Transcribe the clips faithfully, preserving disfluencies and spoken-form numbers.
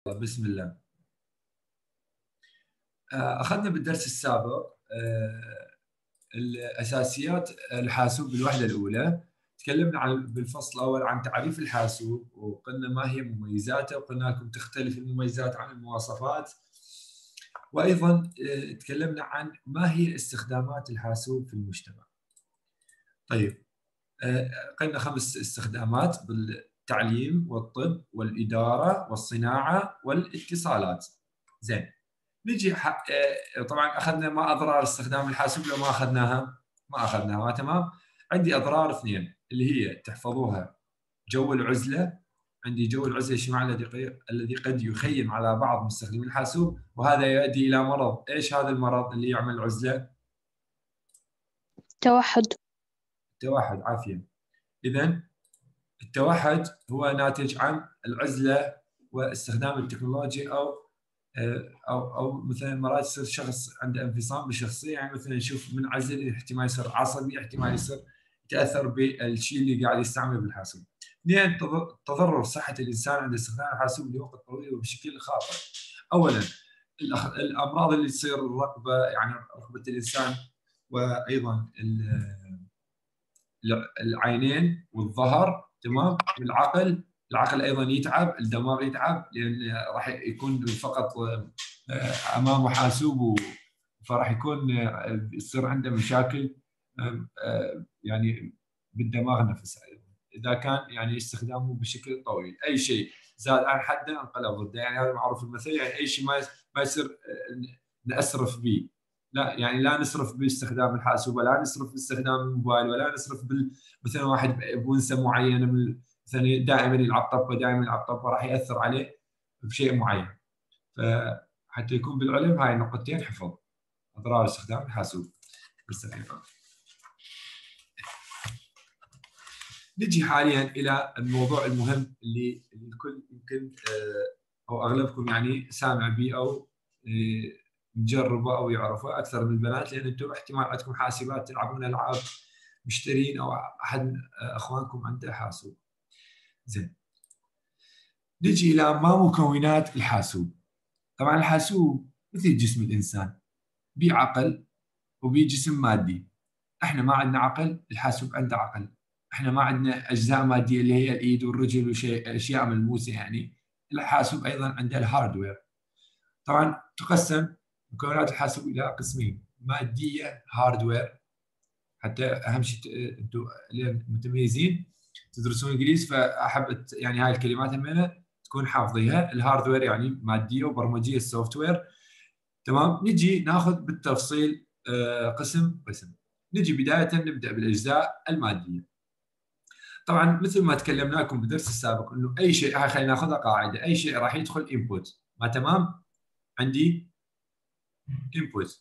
بسم الله. أخذنا بالدرس السابق الأساسيات الحاسوب بالوحدة الأولى. تكلمنا عن بالفصل الأول عن تعريف الحاسوب، وقلنا ما هي مميزاته، وقلنا لكم تختلف المميزات عن المواصفات. وأيضا تكلمنا عن ما هي استخدامات الحاسوب في المجتمع. طيب، قلنا خمس استخدامات: بالتعليم والطب والإدارة والصناعة والاتصالات. زين، نجي طبعا اخذنا ما اضرار استخدام الحاسوب لو ما اخذناها؟ ما اخذناها. تمام. عندي اضرار اثنين اللي هي تحفظوها: جو العزله. عندي جو العزله ايش معنى؟ الذي قد يخيم على بعض مستخدمي الحاسوب، وهذا يؤدي الى مرض. ايش هذا المرض اللي يعمل عزله؟ توحد. التوحد. عافيه. اذا التوحد هو ناتج عن العزله واستخدام التكنولوجيا، او او او مثلا مرات يصير شخص عنده انفصام بالشخصيه، يعني مثلا نشوف منعزل، احتمال يصير عصبي، احتمال يصير يتاثر بالشيء اللي قاعد يستعمله بالحاسوب. اثنين، تضرر صحه الانسان عند استخدام الحاسوب لوقت طويل وبشكل خاطئ. اولا الامراض اللي تصير الرقبه، يعني رقبه الانسان، وايضا العينين والظهر. تمام. والعقل، العقل ايضا يتعب، الدماغ يتعب، لان راح يكون فقط امامه حاسوب، فراح يكون يصير عنده مشاكل يعني بالدماغ نفسه. اذا كان يعني استخدامه بشكل طويل، اي شيء زاد عن حده انقلب ضده، يعني هذا معروف المثل، يعني اي شيء ما ما يصير ناسرف به. لا، يعني لا نسرف باستخدام الحاسوب، ولا نسرف باستخدام الموبايل، ولا نسرف بال... مثلا واحد بونسه معينه من مثلا دائما يلعب طبه، دائما يلعب طبه، راح ياثر عليه بشيء معين. فحتى يكون بالعلم هاي النقطتين حفظ اضرار استخدام الحاسوب. نجي حاليا الى الموضوع المهم اللي الكل يمكن او اغلبكم يعني سامع به او مجربه او يعرفه اكثر من البنات، لان انتم احتمال عندكم حاسبات تلعبون العاب، مشترين او احد اخوانكم عنده حاسوب. زين، نجي الى ما مكونات الحاسوب. طبعا الحاسوب مثل جسم الانسان، بيه عقل وبيه جسم مادي. احنا ما عندنا عقل، الحاسوب عنده عقل. احنا ما عندنا اجزاء ماديه اللي هي الايد والرجل وشيء اشياء ملموسه، يعني الحاسوب ايضا عنده الهاردوير. طبعا تقسم مكونات الحاسوب الى قسمين: ماديه هاردوير، حتى اهم شيء انتم متميزين تدرسون انجليزي، فاحب يعني هاي الكلمات همينه تكون حافظيها. الهاردوير يعني ماديه وبرمجيه، السوفت وير. تمام. نجي ناخذ بالتفصيل قسم قسم. نجي بدايه نبدا بالاجزاء الماديه. طبعا مثل ما تكلمنا لكم بالدرس السابق انه اي شيء، هاي خلينا ناخذها قاعده، اي شيء راح يدخل انبوت. ما تمام؟ عندي انبوت،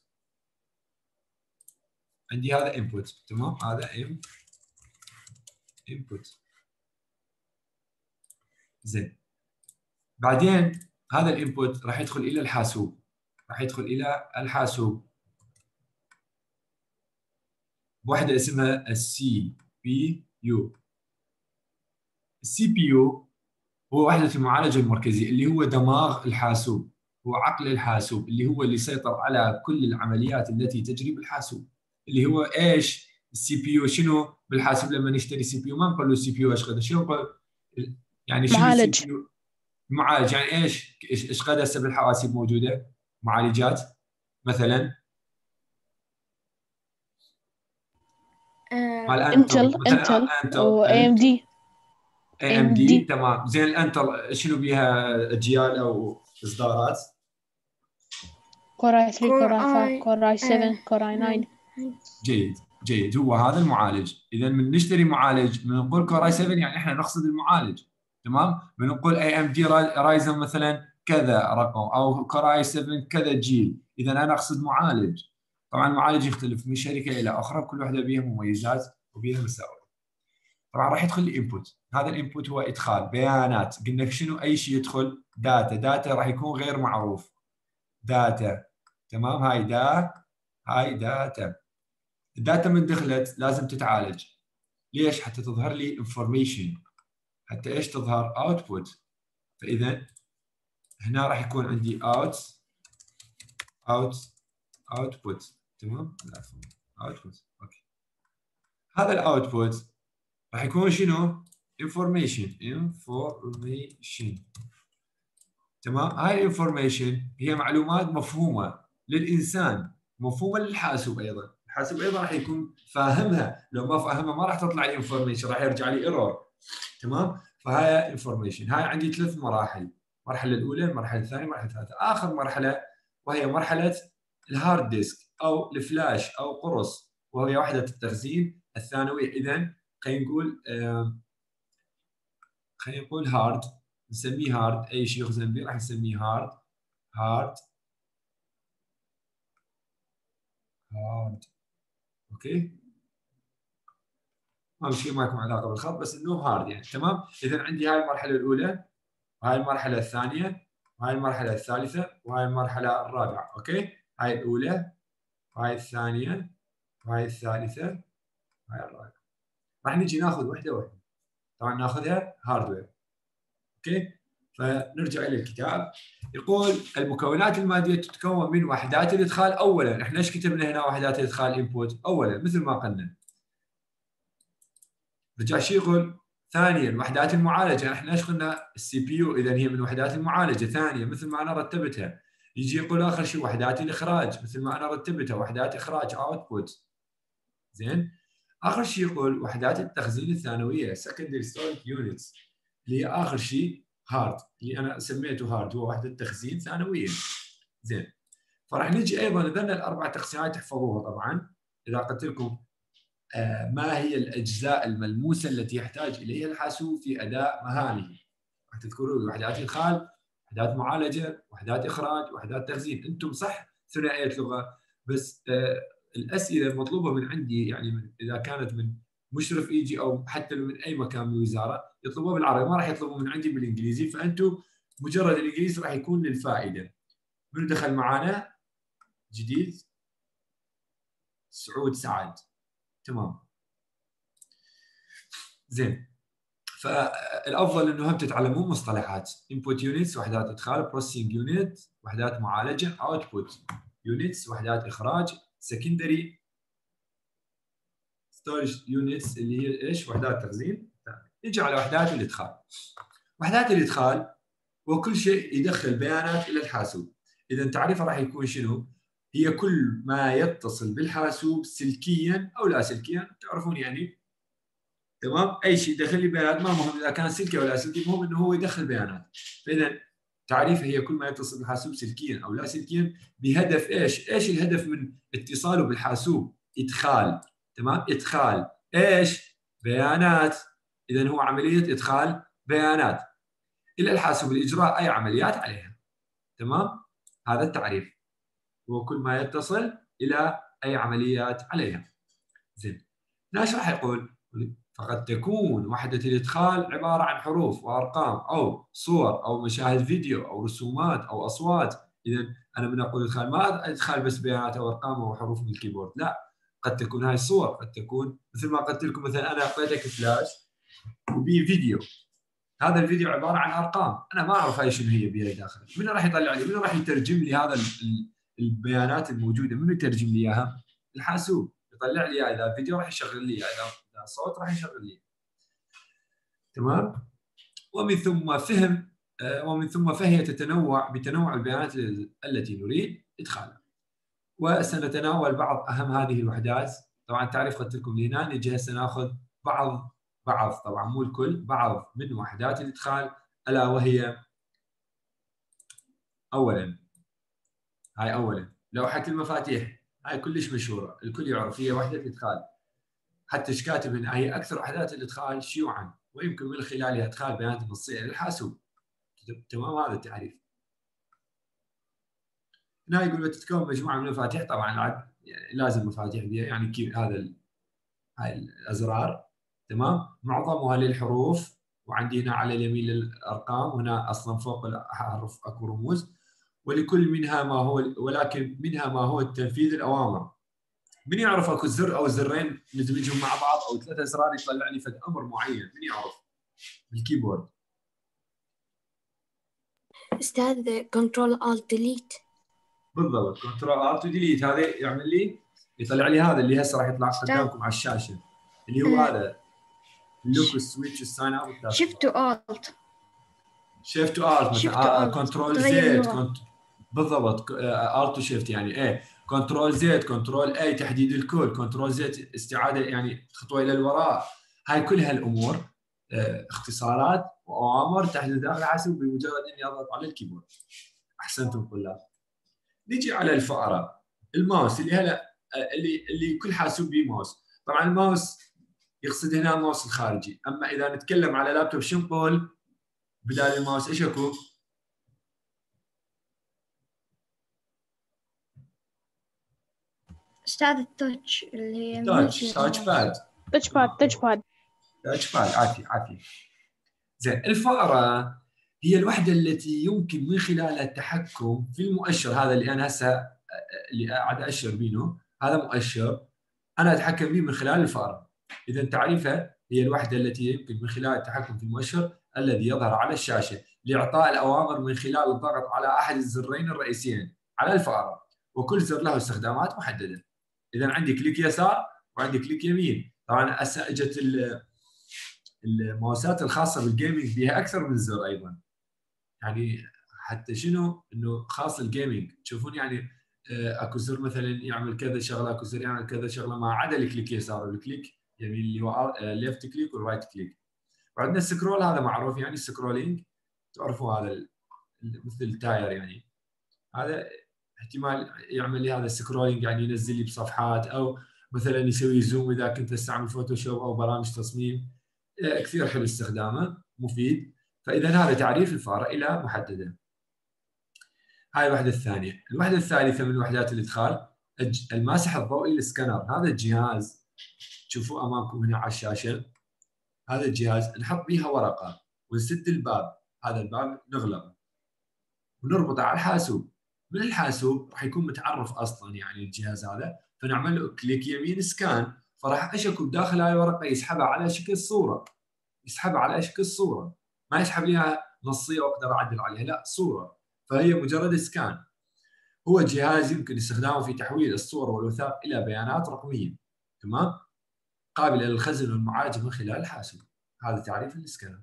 عندي هذا انبوت. تمام، هذا ام انبوت. زين، بعدين هذا الانبوت راح يدخل الى الحاسوب، راح يدخل الى الحاسوب بوحده اسمها السي بي يو. السي بي يو هو وحده المعالجه المركزيه، اللي هو دماغ الحاسوب، هو عقل الحاسوب، اللي هو اللي يسيطر على كل العمليات التي تجري بالحاسوب. اللي هو ايش السي بي يو؟ شنو بالحاسوب لما نشتري سي بي يو ما نقول له السي بي يو ايش قد، شنو نقول؟ يعني شنو السي معالج. بي يو؟ معالج. يعني ايش ايش قد هسه بالحواسيب موجوده معالجات مثلا؟ مال انتل انتل او اي ام دي. اي ام دي. تمام. زين، الانتل شنو بيها اجيال او اصدارات؟ كور اي ثلاثة، كور اي خمسة، كور اي سبعة، كور اي تسعة. جيد جيد، هو هذا المعالج. اذا من نشتري معالج من نقول كور اي سبعة، يعني احنا نقصد المعالج. تمام. بنقول اي ام دي رايزن مثلا كذا رقم، او كور اي سبعة كذا جيل، اذا انا اقصد معالج. طبعا المعالج يختلف من شركه الى اخرى، كل واحده بها مميزات وبها مساوئ. طبعا راح يدخل لي انبوت. هذا الانبوت هو ادخال بيانات. قلنا شنو اي شيء يدخل؟ داتا. داتا راح يكون غير معروف. داتا. تمام. هاي دا هاي داتا. الداتا من دخلت لازم تتعالج. ليش؟ حتى تظهر لي انفورميشن. حتى ايش تظهر؟ اوتبوت. فاذا هنا راح يكون عندي out out output. تمام؟ output. اوكي. هذا الاوتبوت راح يكون شنو؟ information information. تمام؟ هاي الانفورميشن هي معلومات مفهومه للانسان، مفهومه للحاسوب ايضا، الحاسوب ايضا راح يكون فاهمها، لو ما فاهمها ما راح تطلع لي انفورميشن، راح يرجع لي ايرور. تمام؟ فهاي انفورميشن. هاي عندي ثلاث مراحل، المرحله الاولى، المرحله الثانيه، المرحله الثالثه. اخر مرحله وهي مرحله الهارد ديسك او الفلاش او قرص، وهي وحده التخزين الثانويه. اذا خلينا نقول آه خلينا نقول هارد، نسميه هارد، اي شيء يخزن به راح نسميه هارد. هارد هارد اوكي، ما في شيء ما يكون علاقه بالخط، بس انه هارد يعني. تمام؟ اذا عندي هاي المرحله الاولى، وهاي المرحله الثانيه، وهاي المرحله الثالثه، وهاي المرحله الرابعه. اوكي، هاي الاولى، وهاي الثانيه، وهاي الثالثه، وهاي الرابعه. راح نجي ناخذ وحده وحده، طبعا ناخذها هاردوير. اوكي، فنرجع الى الكتاب. يقول المكونات الماديه تتكون من وحدات الادخال. اولا احنا ايش كتبنا هنا؟ وحدات الادخال انبوت اولا مثل ما قلنا. رجع شي يقول ثانيا وحدات المعالجه، احنا ايش قلنا؟ السي بي يو، اذا هي من وحدات المعالجه. ثانيا مثل ما انا رتبتها. يجي يقول اخر شيء وحدات الاخراج، مثل ما انا رتبتها، وحدات اخراج اوتبوت. زين، اخر شيء يقول وحدات التخزين الثانويه secondary storage units، اللي هي اخر شيء هارد، اللي انا سميته هارد، هو وحده تخزين ثانويه. زين، فراح نجي ايضا لنا الاربع تقسيمات تحفظوها طبعا. اذا قلت لكم آه ما هي الاجزاء الملموسه التي يحتاج اليها الحاسوب في اداء مهامه، راح تذكرون وحدات ادخال، وحدات معالجه، وحدات اخراج، وحدات تخزين. انتم صح ثنائيه لغه، بس آه الاسئله المطلوبه من عندي يعني من اذا كانت من مشرف ايجي او حتى من اي مكان من الوزاره يطلبوها بالعربي، ما راح يطلبوا من عندي بالانجليزي. فانتم مجرد الانجليزي راح يكون للفائده. من دخل معانا جديد؟ سعود سعد. تمام، زين. فالافضل انه هم تتعلمون مصطلحات input units وحدات ادخال، processing unit وحدات معالجه، output units وحدات اخراج، secondary storage units اللي هي ايش؟ وحدات تخزين. نجي على وحدات الادخال. وحدات الادخال هو كل شيء يدخل بيانات الى الحاسوب. اذا تعريفها راح يكون شنو؟ هي كل ما يتصل بالحاسوب سلكيا او لا سلكيا، تعرفون يعني. تمام؟ اي شيء يدخل لي بيانات، ما مهم اذا كان سلكي ولا سلكي، المهم انه هو يدخل بيانات. فاذا تعريفها هي كل ما يتصل بالحاسوب سلكيا او لا سلكيا بهدف ايش؟ ايش الهدف من اتصاله بالحاسوب؟ ادخال. تمام؟ ادخال ايش؟ بيانات. اذا هو عمليه ادخال بيانات الى الحاسوب لاجراء اي عمليات عليها. تمام؟ هذا التعريف، هو كل ما يتصل الى اي عمليات عليها. زين، ايش راح يقول؟ فقد تكون وحدة الإدخال عبارة عن حروف وأرقام أو صور أو مشاهد فيديو أو رسومات أو أصوات. إذا أنا من أقول إدخال ما أدخال بس بيانات أو أرقام أو حروف من الكيبورد، لا، قد تكون هاي صور، قد تكون مثل ما قلت لكم مثلا أنا أعطيتك فلاش وبي فيديو، هذا الفيديو عبارة عن أرقام، أنا ما أعرف هاي شنو هي بيها داخل، من راح يطلع لي؟ من راح يترجم لي هذا البيانات الموجودة؟ من يترجم لي إياها؟ الحاسوب يطلع لي إياها. إذا فيديو راح يشغل لي إياها، إذا صوت راح يشغل لي. تمام؟ ومن ثم فهم ومن ثم فهي تتنوع بتنوع البيانات التي نريد ادخالها. وسنتناول بعض اهم هذه الوحدات. طبعا تعريف قلت لكم هنا، نجي هسه ناخذ بعض بعض طبعا مو الكل، بعض من وحدات الادخال، الا وهي اولا، هاي اولا لوحه المفاتيح. هاي كلش مشهوره، الكل يعرف، هي وحده الادخال. حتى ايش كاتب هنا؟ هي اكثر وحدات الادخال شيوعا ويمكن من خلالها ادخال بيانات نصيه للحاسوب. تمام؟ هذا التعريف. هنا يقول تتكون مجموعه من المفاتيح، طبعا يعني لازم مفاتيح بها، يعني كيف هذا هاي الازرار. تمام؟ معظمها للحروف، وعندي هنا على اليمين للارقام، وهنا اصلا فوق الحرف اكو رموز. ولكل منها ما هو، ولكن منها ما هو تنفيذ الاوامر. من يعرف اكو زر او زرين ندمجهم مع بعض او ثلاثة ازرار يطلع لي فد امر معين؟ من يعرف بالكيبورد؟ أستاذ كنترول آلت ديليت. بالضبط، كنترول آلت وديليت، هذا يعمل لي يطلع لي هذا اللي هسه راح يطلع قدامكم على الشاشه، اللي هو أه. هذا اللوك والسويتش والساين اوت. شيفت آلت شيفت آلت مثلا، كنترول زد كنت... بالضبط، آلت وشيفت يعني ايه، كنترول زد، كنترول اي تحديد الكل، كنترول زد استعاده يعني خطوه الى الوراء. هاي كل هالامور اه اختصارات واوامر تحت الداخل الحاسب بمجرد اني اضغط على الكيبورد. احسنتم طلاب. نجي على الفأرة، الماوس اللي هلا اللي اللي كل حاسوب به ماوس. طبعا الماوس يقصد هنا الماوس الخارجي، اما اذا نتكلم على لابتوب شمبل بدال الماوس ايش اكو؟ أستاذ التاتش اللي تاتش تاتش باد تاتش باد تاتش باد تاتش باد عافية عافية. زين، الفأرة هي الوحدة التي يمكن من خلالها التحكم في المؤشر هذا اللي أنا هسه اللي قاعد أشر بينه، هذا مؤشر أنا أتحكم به من خلال الفأرة. إذا تعريفها هي الوحدة التي يمكن من خلالها التحكم في المؤشر الذي يظهر على الشاشة لإعطاء الأوامر من خلال الضغط على أحد الزرين الرئيسيين على الفأرة، وكل زر له استخدامات محددة. إذا عندي كليك يسار وعندي كليك يمين. طبعا هسه اجت الماوسات الخاصه بالجيمنج بها اكثر من زر ايضا، يعني حتى شنو انه خاص الجيمنج تشوفون يعني اكو زر مثلا يعمل كذا شغله، اكو زر يعمل كذا شغله، ما عدا الكليك يسار والكليك يمين اللي هو ليفت كليك والرايت كليك. وعندنا السكرول هذا معروف، يعني السكرولينج تعرفوا هذا مثل التاير، يعني هذا احتمال يعمل لي هذا السكرولينج، يعني ينزل لي بصفحات او مثلا يسوي زوم اذا كنت استعمل فوتوشوب او برامج تصميم. كثير حلو استخدامه، مفيد. فاذا هذا تعريف الفاره الى محدده. هاي الوحده الثانيه. الوحده الثالثه من وحدات الادخال الماسح الضوئي السكانر. هذا الجهاز تشوفوه امامكم هنا على الشاشه، هذا الجهاز نحط بيها ورقه ونسد الباب، هذا الباب نغلقه ونربطه على الحاسوب. من الحاسوب راح يكون متعرف اصلا يعني الجهاز هذا، فنعمل له كليك يمين سكان، فراح اشكل داخل هاي الورقه يسحبها على شكل صوره، يسحبها على شكل صوره، ما يسحب لي اياها نصيه واقدر اعدل عليها، لا صوره، فهي مجرد سكان. هو جهاز يمكن استخدامه في تحويل الصور والوثائق الى بيانات رقميه، تمام، قابله للخزن والمعالجه من خلال الحاسوب. هذا تعريف السكانر.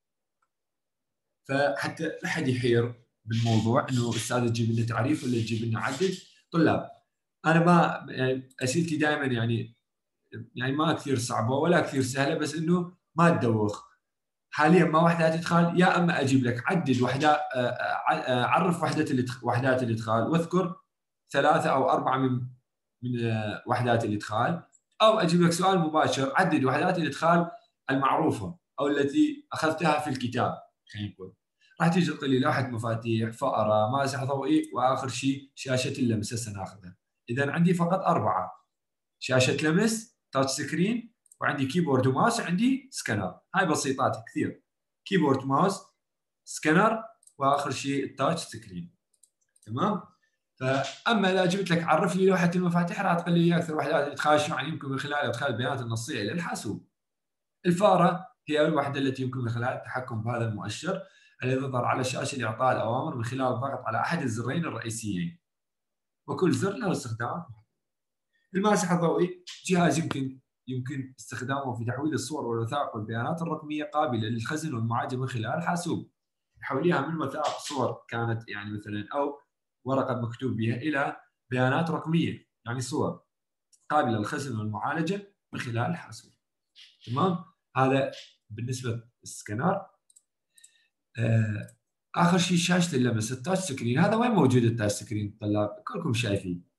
فحتى لا احد يحير بالموضوع انه استاذ تجيب لنا تعريف ولا تجيب لنا عدل. طلاب، انا ما يعني اسئلتي دائما يعني يعني ما كثير صعبه ولا كثير سهله، بس انه ما تدوخ. حاليا ما وحدات ادخال، يا اما اجيب لك عدد وحدات، عرف وحده وحدات الادخال واذكر ثلاثه او اربعه من من وحدات الادخال، او اجيب لك سؤال مباشر عدد وحدات الادخال المعروفه او التي اخذتها في الكتاب. خلينا نقول راح تيجي تقول لي لوحه مفاتيح، فأرة، ماسح ضوئي، واخر شيء شاشه اللمس هسه ناخذها. اذا عندي فقط اربعه: شاشه لمس، تاتش سكرين، وعندي كيبورد وماوس، وعندي سكانر. هاي بسيطات كثير: كيبورد، ماوس، سكانر، واخر شيء التاتش سكرين. تمام. فاما اذا جبت لك عرف لي لوحه المفاتيح راح تقول لي اكثر وحدات الادخال شو يعني يمكن من خلال ادخال البيانات النصيه الى الحاسوب. الفاره هي الوحده التي يمكن من خلالها التحكم بهذا المؤشر الذي يظهر على الشاشه لاعطاء الاوامر من خلال الضغط على احد الزرين الرئيسيين، وكل زر له استخدام. الماسح الضوئي جهاز يمكن يمكن استخدامه في تحويل الصور والوثائق والبيانات الرقميه قابله للخزن والمعالجه من خلال الحاسوب، يحوليها من وثائق صور كانت يعني مثلا او ورقه مكتوب بها الى بيانات رقميه يعني صور قابله للخزن والمعالجه من خلال الحاسوب. تمام. هذا بالنسبه للسكانر. آه اخر شيء شاشه اللمس التاتش سكرين. هذا وين موجود التاتش سكرين طلاب؟ كلكم شايفين.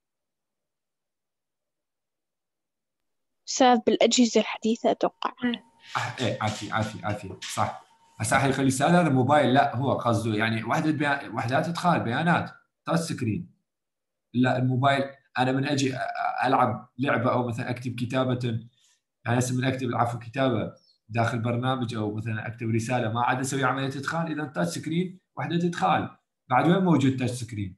أستاذ بالأجهزة الحديثة أتوقع. أه ايه عافية عافية عافية صح. هسه راح يخلي السؤال هذا موبايل، لا هو قصده يعني وحدة بيان وحدات ادخال بيانات تاتش سكرين. لا الموبايل انا من اجي العب لعبة او مثلا اكتب كتابة، يعني هسه من اكتب العفو كتابة داخل برنامج او مثلا اكتب رسالة ما عاد اسوي عملية ادخال، اذا تاتش سكرين وحدة ادخال. بعد وين موجود تاتش سكرين؟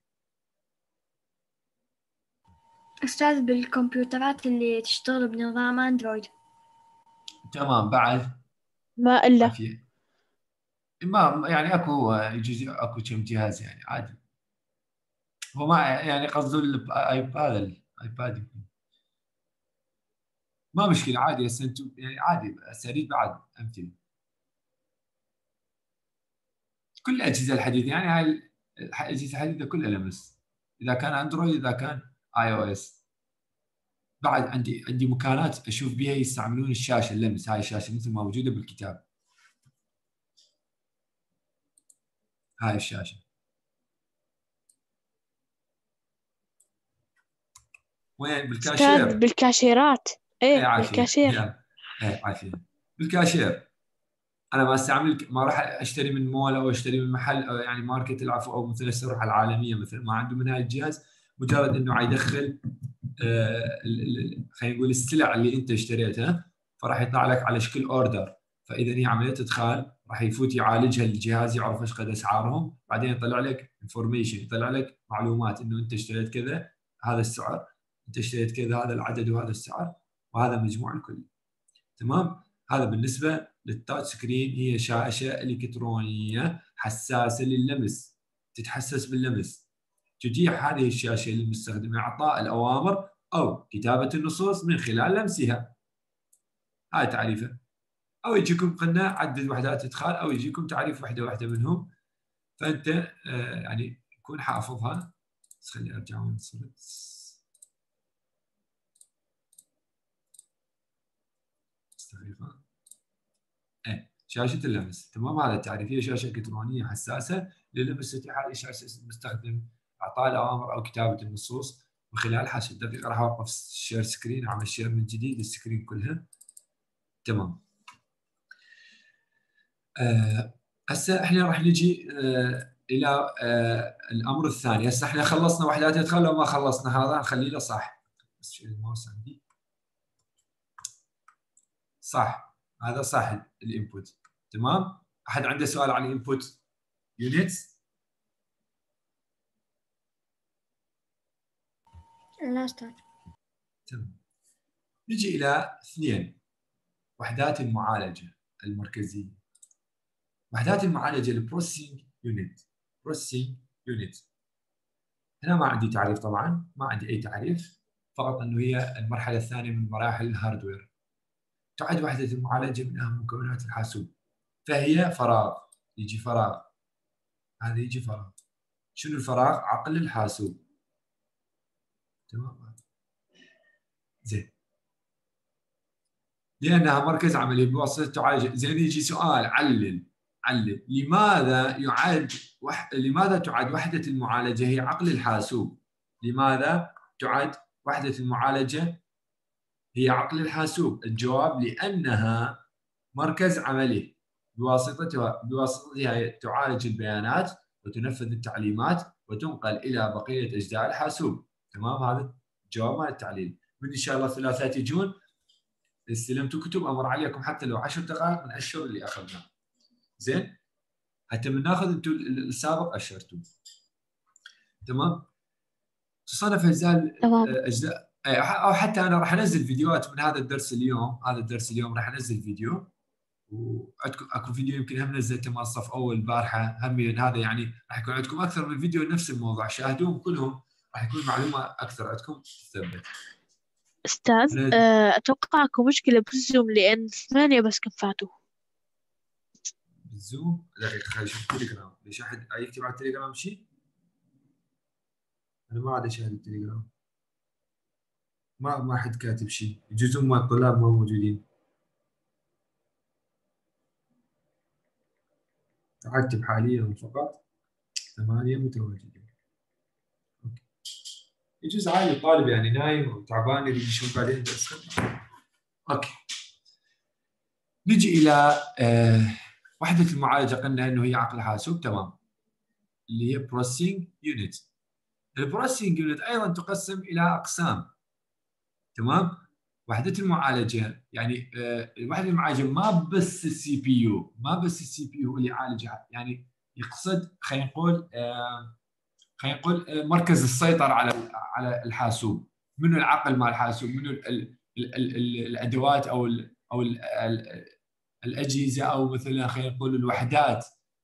أستاذ بالكمبيوترات اللي تشتغل بنظام أندرويد. تمام. بعد ما إلا عافية. ما يعني اكو يجوز اكو كم جهاز يعني عادي. هو ما يعني قصده الايباد الايباد يمكن. ما مشكله عادي هسه انتم يعني عادي هسه اريد بعد امثله. كل الاجهزه الحديثه يعني هاي الاجهزه الحديثه كلها لمس، اذا كان اندرويد اذا كان اي او اس. بعد عندي عندي مكانات اشوف بها يستعملون الشاشه اللمس، هاي الشاشه مثل ما موجوده بالكتاب. هاي الشاشه وين بالكاشير؟ أستاذ بالكاشيرات. اي إيه عافيه بالكاشير. يلا اي عافيه بالكاشير. انا ما استعمل ما راح اشتري من مول او اشتري من محل أو يعني ماركت العفو او مثل هسه اروح على العالميه مثل ما عنده من هاي الجهاز، مجرد انه يدخل آه خلينا نقول السلع اللي انت اشتريتها، فراح يطلع لك على شكل اوردر. فاذا هي عمليه ادخال راح يفوت يعالجها الجهاز، يعرف ايش قد اسعارهم، بعدين يطلع لك انفورميشن، يطلع لك معلومات انه انت اشتريت كذا هذا السعر، انت اشتريت كذا هذا العدد وهذا السعر، وهذا مجموع الكل. تمام؟ هذا بالنسبه للتاتش سكرين. هي شاشه الكترونيه حساسه للمس، تتحسس باللمس. تتيح هذه الشاشه للمستخدم اعطاء الاوامر او كتابه النصوص من خلال لمسها. هاي تعريفه. او يجيكم قلنا عدد وحدات ادخال، او يجيكم تعريف وحده واحده منهم، فانت آه يعني تكون حافظها. بس خليني ارجع وين صرت. دقيقه. ايه شاشه اللمس. تمام؟ هذا التعريف. هي شاشه الكترونيه حساسه للمس، تتيح هذه الشاشه المستخدم اعطاء الاوامر او كتابه النصوص من خلال حاسه. دقيقه راح اوقف الشير سكرين، اعمل شير من جديد السكرين كلها. تمام. آه، هسه آه احنا راح نجي آه الى آه الامر الثاني. هسه احنا خلصنا وحدات ادخال، لو ما خلصنا هذا نخليه له صح. بس شيل الماوس عندي. صح، هذا صح الانبوت. تمام؟ احد عنده سؤال عن الانبوت يونتس؟ لا أستاذ. تمام. نجي الى اثنين، وحدات المعالجه المركزيه. وحدات المعالجه البروسيسنج يونت. بروسيسنج يونت هنا ما عندي تعريف طبعا، ما عندي اي تعريف، فقط انه هي المرحله الثانيه من مراحل الهاردوير. تعد وحده المعالجه من اهم مكونات الحاسوب، فهي فراغ. يجي فراغ، هذا يجي فراغ. شنو الفراغ؟ عقل الحاسوب. تمام؟ زين. لانها مركز عملي بواسطه تعالج. زين يجي سؤال علل علل لماذا يعد وح... لماذا تعد وحده المعالجه هي عقل الحاسوب؟ لماذا تعد وحده المعالجه هي عقل الحاسوب؟ الجواب لانها مركز عملي بواسطتها بواسطتها تعالج البيانات وتنفذ التعليمات وتنقل الى بقيه اجزاء الحاسوب. تمام؟ هذا الجواب مال التعليل. من ان شاء الله الثلاثاء تجون استلمتوا كتب امر عليكم حتى لو عشر دقائق من الشهر اللي اخذناه. زين؟ حتى من ناخذ انتم السابق اشرتوا. تمام؟ تصنف اجزاء اجزاء او حتى انا راح انزل فيديوهات من هذا الدرس اليوم. هذا الدرس اليوم راح انزل فيديو، وعندكم اكو فيديو يمكن هم نزلته مال صف اول البارحه هم. هذا يعني راح يكون عندكم اكثر من فيديو نفس الموضوع، شاهدوهم كلهم راح يكون معلومه اكثر عندكم تثبت. أستاذ أه أتوقع أكو مشكلة بالزوم لأن ثمانية بس كفاته. بالزوم؟ دقيقة خليني أشوف التليجرام. ليش أحد يكتب على التليجرام شيء؟ أنا ما عاد أشاهد التليجرام. ما ما حد كاتب شيء، يجوز هم الطلاب ما موجودين. أكتب حاليا فقط ثمانية متواجدين. أوكي. يجوز عادي الطالب يعني نايم وتعبان يريد يشوف بعدين درس. أوكي. نجي إلى آه وحدة المعالجة. قلنا إنه هي عقل حاسوب. تمام؟ اللي هي بروسيسنج يونت. البروسيسنج يونت أيضا تقسم إلى أقسام. تمام؟ وحدة المعالجة يعني آه وحدة المعالجة ما بس السي بي يو، ما بس السي بي يو اللي يعالجها، يعني يقصد خلينا نقول آه خلينا نقول آه مركز السيطرة على على الحاسوب. منو العقل مال الحاسوب؟ منو ال ال ال ال الأدوات أو ال أو ال ال الأجهزة أو مثلا خلينا نقول الوحدات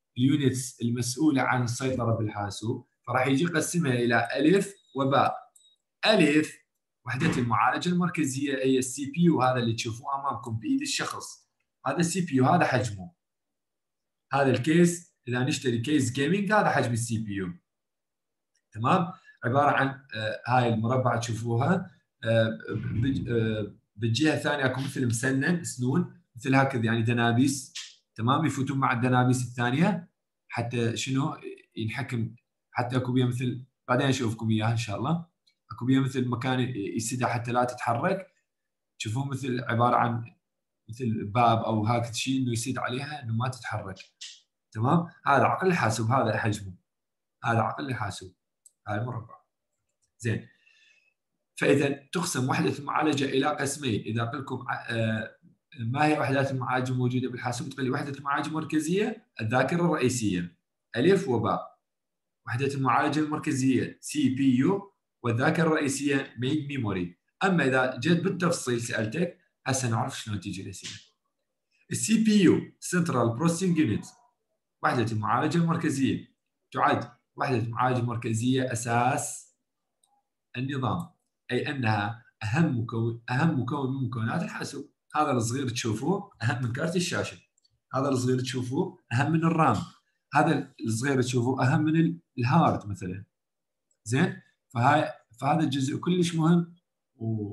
اليونتس المسؤوله عن السيطره بالحاسوب، فراح يجي يقسمها الى الف وباء. الف وحده المعالجه المركزيه هي السي بي يو، هذا اللي تشوفوه امامكم بايد الشخص، هذا السي بي يو، هذا حجمه. هذا الكيس اذا نشتري كيس جيمنج هذا حجم السي بي يو. تمام؟ عباره عن آه هاي المربع تشوفوها، آه آه بالجهه الثانيه اكو مثل مسنن سنون مثل هكذا يعني دنابيس. تمام؟ يفوتون مع الدنابيس الثانيه حتى شنو ينحكم، حتى اكو بيها مثل، بعدين اشوفكم اياها ان شاء الله، اكو بيها مثل مكان يسدها حتى لا تتحرك. تشوفون مثل عباره عن مثل باب او هكذا شيء انه يسد عليها انه ما تتحرك. تمام؟ هذا عقل الحاسوب، هذا حجمه، هذا عقل الحاسوب، هذا المربع. زين، فاذا تقسم وحده المعالجه الى قسمين. اذا قلت لكم آه ما هي وحدات المعالجه الموجوده بالحاسوب، تقول لي وحده المعالجه المركزيه الذاكره الرئيسيه الف وباء، وحده المعالجه المركزيه سي بي يو، والذاكره الرئيسيه مين ميموري. اما اذا جيت بالتفصيل سالتك هسه نعرف شلون تجي الاسئله. السي بي يو سنترال بروسيسنج يونت، وحده المعالجه المركزيه، تعد وحده المعالجه المركزيه اساس النظام، اي انها اهم مكون اهم مكون من مكونات الحاسوب. هذا الصغير تشوفوه اهم من كارت الشاشه، هذا الصغير تشوفوه اهم من الرام، هذا الصغير تشوفوه اهم من الهارد مثلا. زين، فهاي فهذا الجزء كلش مهم و...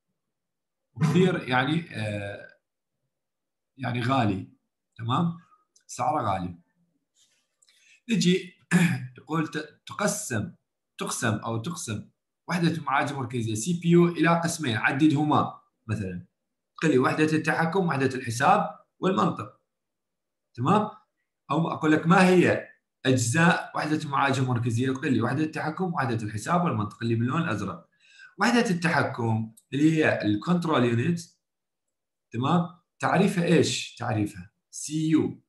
وكثير يعني آه يعني غالي. تمام، سعره غالي. نجي يقول تقسم تقسم او تقسم وحده المعالجه المركزيه سي بي يو الى قسمين، عددهما مثلا. قل لي وحده التحكم، وحده الحساب، والمنطق. تمام؟ او اقول لك ما هي اجزاء وحده المعالجه المركزيه، قل لي وحده التحكم، وحده الحساب، والمنطق اللي باللون الازرق. وحده التحكم اللي هي الكنترول يونت. تمام؟ تعريفها ايش؟ تعريفها سي يو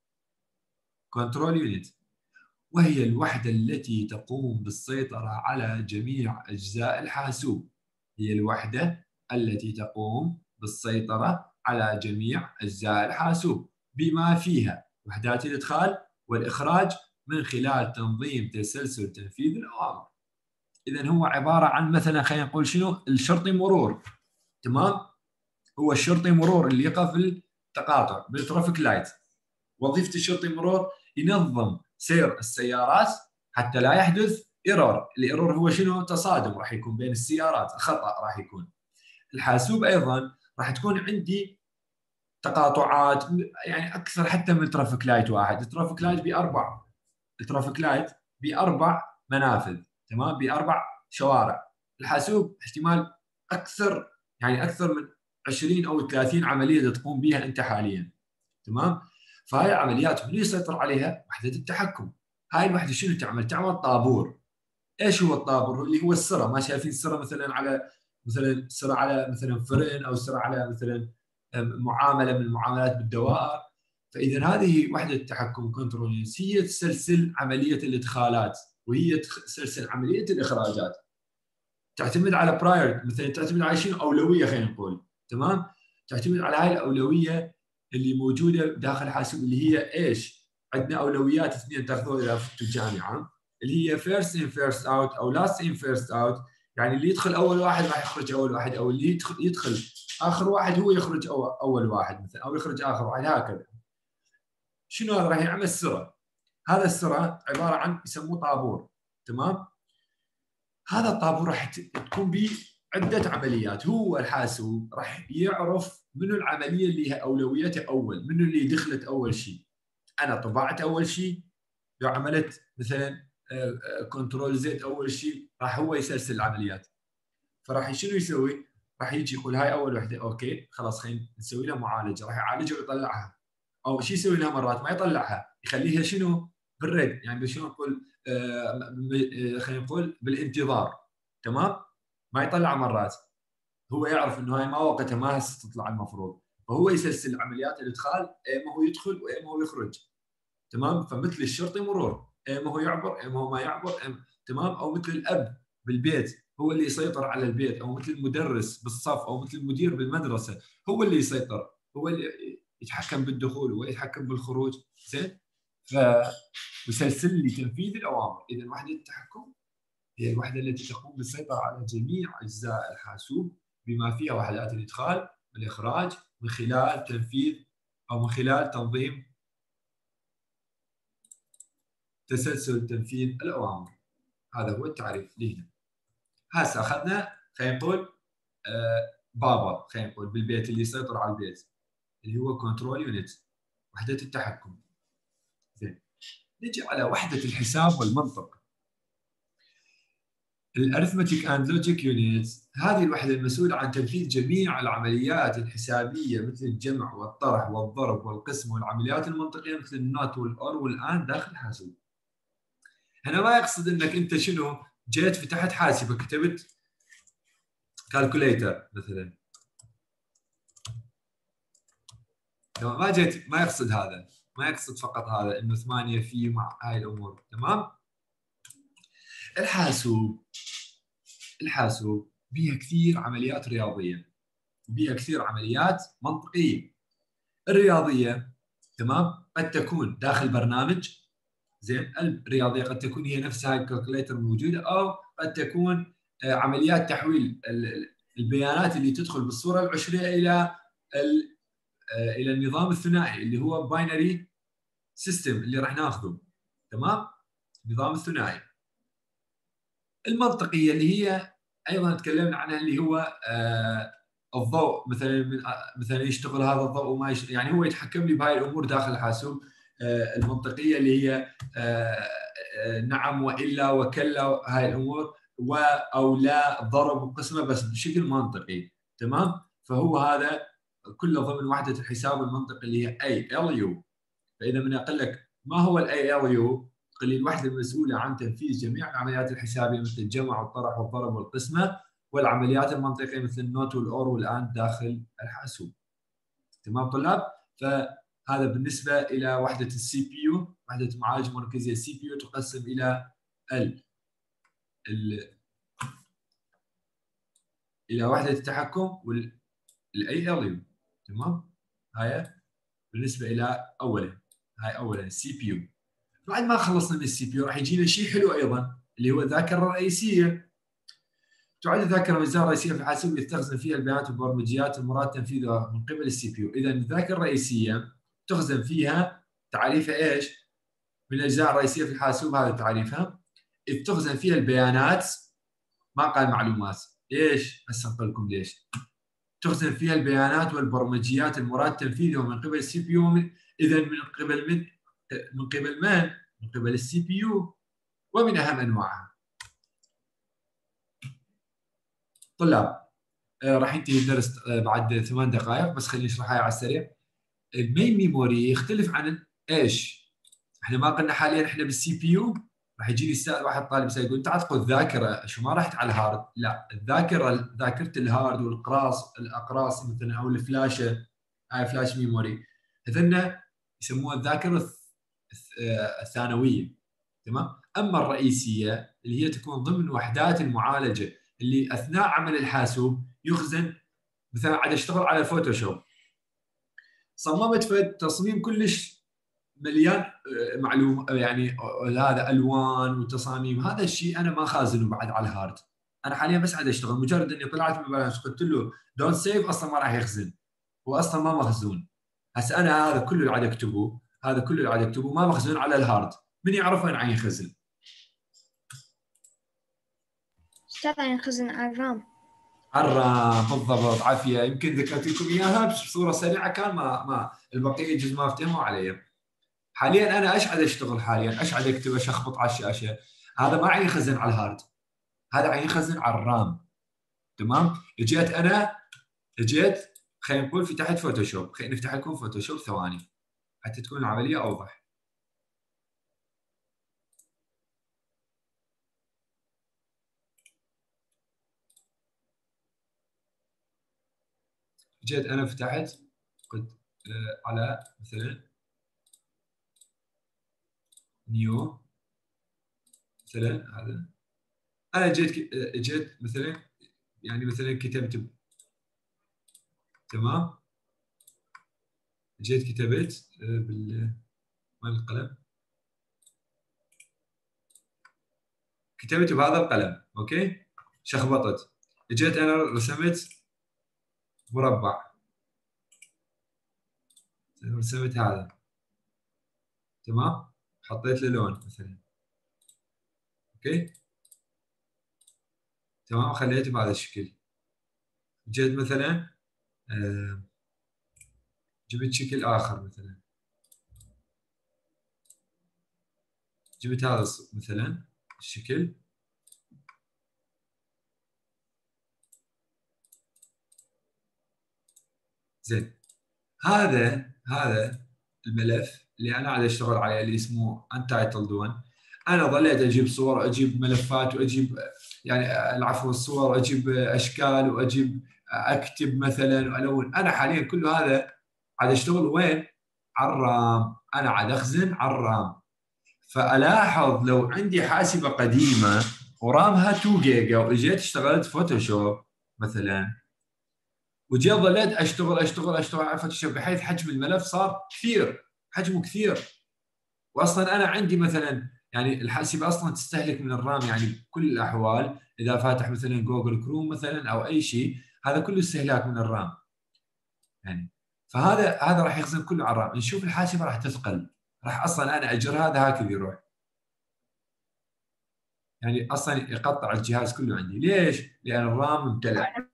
كنترول يونت، وهي الوحدة التي تقوم بالسيطرة على جميع أجزاء الحاسوب. هي الوحدة التي تقوم بالسيطرة على جميع أجزاء الحاسوب بما فيها وحدات الإدخال والإخراج من خلال تنظيم تسلسل تنفيذ الأوامر. إذن هو عبارة عن مثلا خلينا نقول شنو الشرطي مرور. تمام؟ هو الشرطي مرور اللي يقف التقاطع بالترافيك لايت. وظيفة الشرطي مرور ينظم سير السيارات حتى لا يحدث ايرور. الايرور هو شنو؟ تصادم راح يكون بين السيارات، خطأ راح يكون. الحاسوب ايضا راح تكون عندي تقاطعات يعني اكثر حتى من الترافيك لايت واحد. الترافيك لايت باربع الترافيك لايت باربع منافذ. تمام؟ باربع شوارع. الحاسوب احتمال اكثر، يعني اكثر من عشرين او ثلاثين عمليه تقوم بها انت حاليا. تمام؟ فهاي العمليات من يسيطر عليها؟ وحده التحكم. هاي الوحده شنو تعمل؟ تعمل طابور. ايش هو الطابور؟ اللي هو السرة. ما شايفين السرة مثلا على مثلا سرة على مثلا فرن، او سرة على مثلا معامله من المعاملات بالدوائر. فاذا هذه وحده التحكم كنترول هي تسلسل عمليه الادخالات، وهي تسلسل عمليه الاخراجات. تعتمد على براير، مثلا تعتمد على شنو؟ اولويه خلينا نقول. تمام؟ تعتمد على هاي الاولويه اللي موجوده داخل الحاسوب، اللي هي ايش؟ عندنا اولويات اثنين تاخذوها اذا فتوا الجامعه، اللي هي فيرست ان فيرست اوت او لاست ان فيرست اوت. يعني اللي يدخل اول واحد راح يخرج اول واحد، او اللي يدخل يدخل اخر واحد هو يخرج اول واحد مثلا، او يخرج اخر واحد، هكذا. شنو هذا؟ راح يعمل سرة. هذا السرة عباره عن يسموه طابور. تمام؟ هذا الطابور راح تكون به عده عمليات. هو الحاسوب راح يعرف منو العمليه اللي هي اولويتها اول، منو اللي دخلت اول شيء. انا طبعت اول شيء، لو عملت مثلا كنترول زد اول شيء، راح هو يسلسل العمليات. فراح شنو يسوي؟ راح يجي يقول هاي اول وحده، اوكي خلاص خلينا نسوي لها معالجه. راح يعالجها ويطلعها، او شو يسوي لها مرات؟ ما يطلعها، يخليها شنو؟ بالريد، يعني شنو نقول آه خلينا نقول بالانتظار. تمام؟ ما يطلع مرات. هو يعرف انه هاي ما وقتها، ما هسه تطلع المفروض، فهو يسلسل عمليات الادخال، ايما هو يدخل وايما هو يخرج. تمام؟ فمثل الشرطي مرور، ايما هو يعبر ايما هو ما يعبر. تمام؟ او مثل الاب بالبيت، هو اللي يسيطر على البيت، او مثل المدرس بالصف، او مثل المدير بالمدرسه، هو اللي يسيطر، هو اللي يتحكم بالدخول ويتحكم بالخروج. زين؟ فيسلسل لي تنفيذ الاوامر. اذا وحده التحكم هي الوحده التي تقوم بالسيطره على جميع اجزاء الحاسوب بما فيها وحدات الادخال والاخراج من خلال تنفيذ او من خلال تنظيم تسلسل تنفيذ الاوامر. هذا هو التعريف لهنا. هسه اخذنا خلينا نقول آه بابا، خلينا نقول بالبيت اللي يسيطر على البيت اللي هو كنترول يونت، وحده التحكم. زين، نجي على وحده الحساب والمنطق. الارثمتيك اند لوجيك يونت، هذه الوحده المسؤوله عن تنفيذ جميع العمليات الحسابيه مثل الجمع والطرح والضرب والقسم والعمليات المنطقيه مثل النوت والاور والاند داخل الحاسوب. هنا ما يقصد انك انت شنو جيت فتحت حاسبه كتبت كالكوليتر مثلا، ما جيت، ما يقصد هذا، ما يقصد فقط هذا انه ثمانيه في مع هاي الامور. تمام. الحاسوب الحاسوب بيها كثير عمليات رياضيه وبيها كثير عمليات منطقيه. الرياضيه تمام قد تكون داخل برنامج، زين، الرياضيه قد تكون هي نفسها الكالكوليتر موجوده، او قد تكون عمليات تحويل البيانات اللي تدخل بالصوره العشريه الى الى النظام الثنائي اللي هو باينري سيستم اللي راح ناخذه. تمام. النظام الثنائي. المنطقيه اللي هي ايضا تكلمنا عنها اللي هو آه الضوء، مثلا مثلا يشتغل هذا الضوء وما يشتغل، يعني هو يتحكم لي بهاي الامور داخل الحاسوب. آه المنطقيه اللي هي آه آه نعم والا وكلا، هاي الامور، و او لا، ضرب وقسمه بس بشكل منطقي. تمام. فهو هذا كله ضمن وحده الحساب المنطقي اللي هي اي ال يو. فاذا من اقول لك ما هو الاي ال يو، قل لي الوحده المسؤوله عن تنفيذ جميع العمليات الحسابيه مثل الجمع والطرح والضرب والقسمه والعمليات المنطقيه مثل النوت والاور والاند داخل الحاسوب. تمام طلاب؟ فهذا بالنسبه الى وحده السي بي يو، وحده المعالجه المركزيه. السي بي يو تقسم الى ال ال الى وحده التحكم والاي ال يو. تمام. هاي بالنسبه الى اولا، هاي اولا السي بي يو. بعد ما خلصنا من السي بي يو راح يجينا شيء حلو ايضا اللي هو الذاكره الرئيسيه. تعد الذاكره المجزره الرئيسيه في الحاسوب يستخزن فيها البيانات والبرمجيات المراد تنفيذها من قبل السي بي يو. اذا الذاكره الرئيسيه تخزن فيها تعريفها ايش؟ من الاجزاء الرئيسيه في الحاسوب، هذا تعريفها. اذ تخزن فيها البيانات، ما قال معلومات. ليش؟ هسه نقول لكم ليش. تخزن فيها البيانات والبرمجيات المراد تنفيذها من قبل السي بي يو. اذا من قبل من من قبل من؟ من قبل السي بي يو، ومن اهم انواعها. طلاب آه راح ينتهي الدرس آه بعد ثمان دقائق، بس خليني اشرحها على السريع. المين ميموري يختلف عن ايش؟ احنا ما قلنا حاليا احنا بالسي بي يو راح يجي لي استاذ واحد طالب يقول انت عاد خذ ذاكره، شو ما رحت على الهارد؟ لا، الذاكره ذاكره الهارد والاقراص الاقراص مثلا او الفلاشه، هاي فلاش ميموري، هذن يسموها الذاكره الثانويه. تمام. اما الرئيسيه اللي هي تكون ضمن وحدات المعالجه اللي اثناء عمل الحاسوب يخزن. مثلا عاد اشتغل على الفوتوشوب، صممت فد تصميم كلش مليان معلوم، يعني هذا الوان وتصاميم، هذا الشيء انا ما خازنه بعد على الهارد. انا حاليا بس عاد اشتغل، مجرد اني طلعت من البرنامج قلت له دونت سيف اصلا ما راح يخزن، هو اصلا ما مخزون. هسه انا هذا كله اللي قاعد اكتبه، هذا كله اللي قاعد اكتبه ما مخزون على الهارد، من يعرف وين عين يخزن؟ استاذ ينخزن على الرام. على الرام بالضبط. عافيه، يمكن ذكرت لكم اياها بصوره سريعه، كان ما ما البقيه جزء ما افتهموا علي. حاليا انا ايش قاعد اشتغل؟ حاليا ايش قاعد اكتب؟ ايش اخبط على الشاشه؟ هذا ما عين يخزن على الهارد، هذا عين يخزن على الرام. تمام. اجيت انا اجيت خلينا نقول فتحت فوتوشوب، خلينا نفتح لكم فوتوشوب ثواني حتى تكون العمليه اوضح. جيت انا فتحت قلت آه على مثلا نيو، مثلا هذا انا جيت آه جيت مثلا يعني مثلا كتبت، تمام، جيت كتبت آه بال مال القلم كتبت بهذا القلم، اوكي، شخبطت، اجيت انا رسمت مربع، رسمت هذا، تمام، حطيت له لون مثلا، اوكي، تمام، خليته بهذا الشكل. جيت مثلا آه جبت شكل اخر، مثلا جبت هذا مثلا الشكل، زين. هذا هذا الملف اللي انا قاعد اشتغل عليه اللي اسمه Untitled One. انا ظليت اجيب صور واجيب ملفات واجيب يعني العفو الصور واجيب اشكال واجيب اكتب مثلا والون. انا حاليا كل هذا قاعد اشتغل وين؟ على الرام. انا قاعد اخزن على الرام. فالاحظ لو عندي حاسبه قديمه ورامها اثنين جيجا واجيت اشتغلت فوتوشوب مثلا، وجيت ظليت اشتغل اشتغل اشتغل على فوتوشوب بحيث حجم الملف صار كثير، حجمه كثير. واصلا انا عندي مثلا يعني الحاسبه اصلا تستهلك من الرام يعني بكل الاحوال، اذا فاتح مثلا جوجل كروم مثلا او اي شيء، هذا كله استهلاك من الرام يعني. فهذا هذا راح يخزن كله على الرام. نشوف الحاسبه راح تثقل، راح اصلا انا اجر هذا هكذا يروح يعني اصلا يقطع الجهاز كله عندي. ليش؟ لان الرام امتلأ.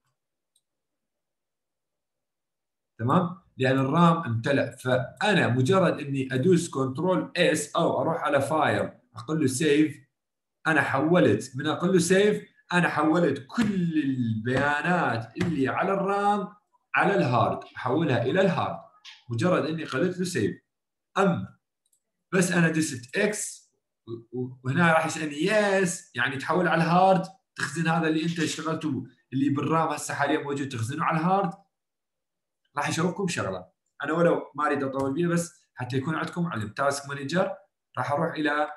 تمام؟ لان الرام امتلأ. فانا مجرد اني ادوس كنترول اس او اروح على فايل اقول له سيف، انا حولت من اقول له سيف، انا حولت كل البيانات اللي على الرام على الهارد، احولها الى الهارد مجرد اني قلت له سيف. اما بس انا دست اكس وهنا راح يسالني يس يعني تحول على الهارد، تخزن هذا اللي انت اشتغلته اللي بالرام هسه حاليا موجود تخزنه على الهارد. راح يشوفكم شغله انا ولو ما اريد اطول بيها بس حتى يكون عندكم علم. تاسك مانجر راح اروح الى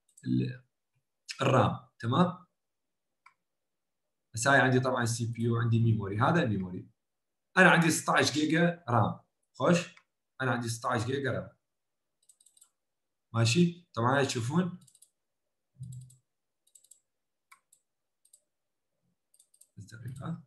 الرام، تمام. بس هاي عندي طبعا سي بي يو، عندي ميموري، هذا الميموري. انا عندي ستة عشر جيجا رام، خوش، انا عندي ستة عشر جيجا رام، ماشي. طبعا تشوفون دقيقة،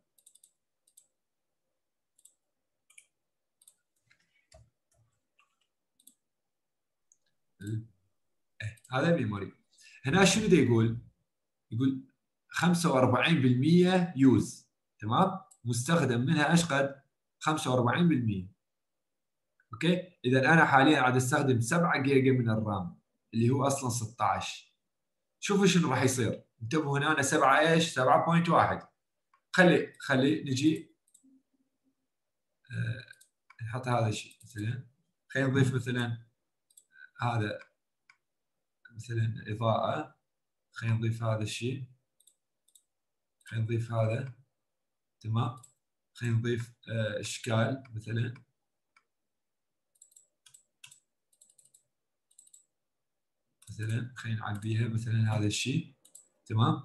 هذا الميموري. هنا شنو دا يقول؟ يقول خمسة وأربعين بالمئة يوز، تمام، مستخدم منها ايش قد؟ خمسة وأربعين بالمئة. اوكي، اذا انا حاليا قاعد استخدم سبعة جيجا من الرام اللي هو اصلا ستة عشر. شوفوا شنو راح يصير. انتبهوا هنا أنا سبعة ايش؟ سبعة فاصلة واحد. خلي خلي نجي آه نحط هذا الشيء مثلا، خلينا نضيف مثلا هذا مثلا اضاءة، خلينا نضيف هذا الشيء، خلينا نضيف هذا، تمام، خلينا نضيف آه اشكال مثلا، مثلا خلينا نعبيها مثلا هذا الشيء، تمام.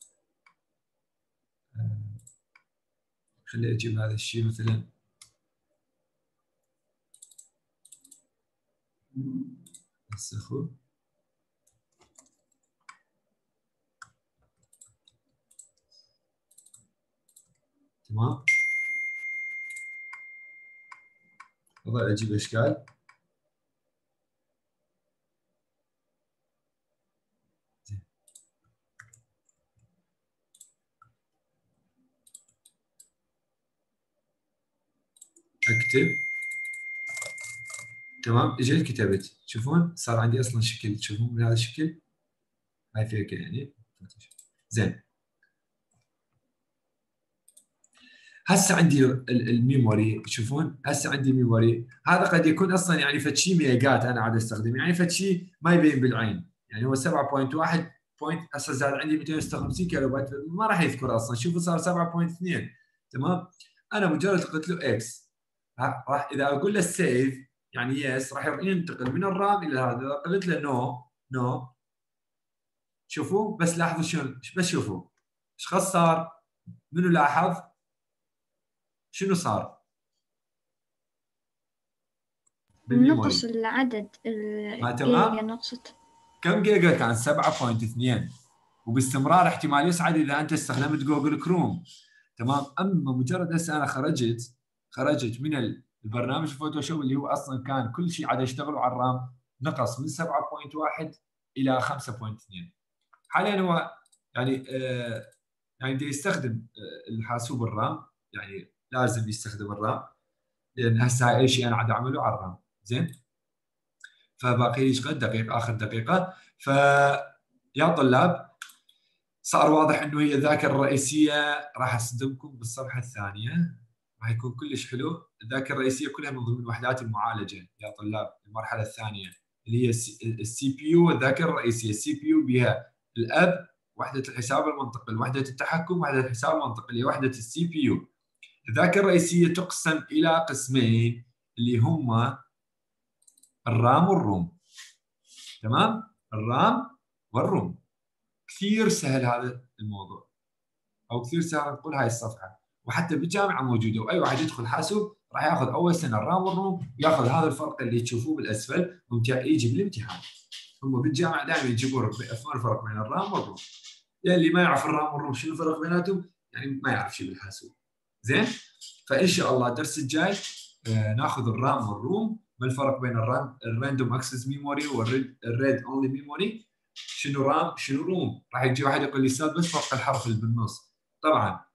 آه خلي اجيب هذا الشيء مثلا نسخه، تمام. اظل اجيب اشكال، اكتب، تمام. اجيت كتبت، تشوفون صار عندي اصلا شكل، تشوفون من هذا الشكل، هاي فيك يعني. زين، هسه عندي الميموري، تشوفون هسه عندي ميموري. هذا قد يكون اصلا يعني فد شيء ميجات انا قاعد استخدمه، يعني فد شيء ما يبين بالعين، يعني هو سبعة فاصلة واحد بوينت، هسه زاد عندي مئتين وستة وخمسين كيلو بايت، ما راح يذكر اصلا. شوفوا صار سبعة فاصلة اثنين، تمام. انا مجرد قلت له اكس راح اذا اقول له سيف يعني يس راح ينتقل من الرام الى هذا. اذا قلت له نو نو، شوفوا بس لاحظوا شلون، بس شوفوا ايش خاص صار. منو لاحظ شنو صار بالميموري؟ نقص العدد ما الجيجا، تمام. نقصت. كم جيجا كان؟ سبعة فاصلة اثنين. وباستمرار احتمال يصعد اذا انت استخدمت جوجل كروم. تمام. اما مجرد هسه انا خرجت خرجت من البرنامج فوتوشوب اللي هو اصلا كان كل شيء عاد يشتغلوا على الرام، نقص من سبعة فاصلة واحد الى خمسة فاصلة اثنين. حاليا هو يعني آه يعني بده يستخدم آه الحاسوب الرام، يعني لازم يستخدم الرام، لان هسه اي شيء انا عاد اعمله على الرام. زين. فباقي لي قد دقيقه، اخر دقيقه. ف يا طلاب صار واضح انه هي الذاكره الرئيسيه راح اصدمكم بالصفحه الثانيه، راح يكون كلش حلو. الذاكره الرئيسيه كلها من ضمن وحدات المعالجه يا طلاب، المرحله الثانيه اللي هي السي بي يو والذاكره الرئيسيه. السي بي يو بها الاب، وحده الحساب المنطقي، وحده التحكم، وحده الحساب المنطقي اللي هي وحده السي بي يو. الذاكره الرئيسيه تقسم الى قسمين اللي هما الرام والروم. تمام؟ الرام والروم. كثير سهل هذا الموضوع، او كثير سهل نقول هاي الصفحه، وحتى بالجامعه موجوده، واي واحد يدخل حاسوب راح ياخذ اول سنه الرام والروم، ياخذ هذا الفرق اللي تشوفوه بالاسفل يجي بالامتحان. هم بالجامعه دائما يجيبون الفرق بين الرام والروم. يعني اللي ما يعرف الرام والروم شنو الفرق بيناتهم يعني ما يعرف شيء بالحاسوب. زين. فان شاء الله الدرس الجاي آه ناخذ الرام والروم، ما الفرق بين الرام الراندوم اكسس ميموري والريد اونلي ميموري، شنو رام شنو روم. راح يجي واحد يقول لي استاذ بس فرق الحرف اللي بالنص. طبعا